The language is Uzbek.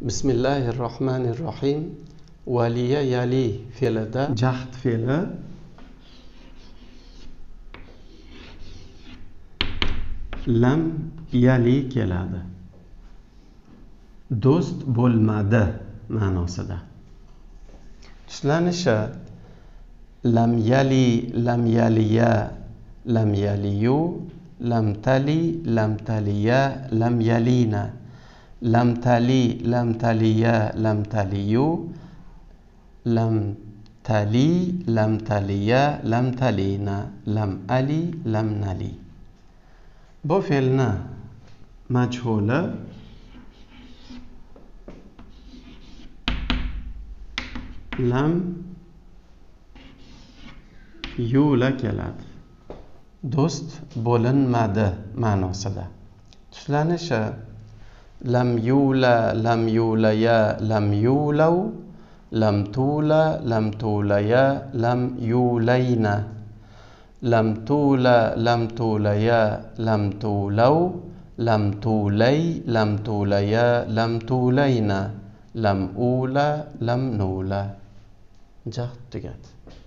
Bismillahirrohmanirrohim. Valiya yali fe'lida jahd fe'li lam yali keladi. Do'st bo'lmadi ma'nosida. Tuslanishi lam yali, lam yaliya, lam yaliyu, lam tali, lam taliya, lam yalina, lam tali, lam taliya, lam taliyu, lam tali, lam taliya, lam talina, lam ali, lam nali. Bu fe'lni majhuli lam yula keladi. Do'st bo'linmadi ma'nosida. Tuslanishi lam yula, lam yulaya, lam yulaw, lam tula, lam tulaya, lam yulayna, lam tula, lam tulaya, lam tulaw, lam tulay, lam tulaya, lam tulayna, lam ula, lam nula. Jahd tugadi.